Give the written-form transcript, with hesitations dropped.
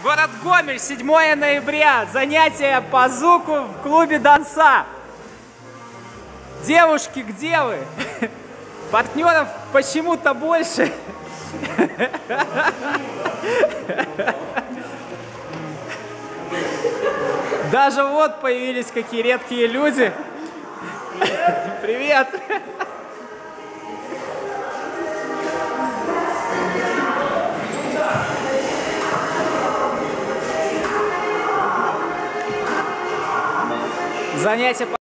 Город Гомель, 7 ноября. Занятия по звуку в клубе Донца. Девушки, где вы? Партнеров почему-то больше. Даже вот появились какие редкие люди. Привет! Занятия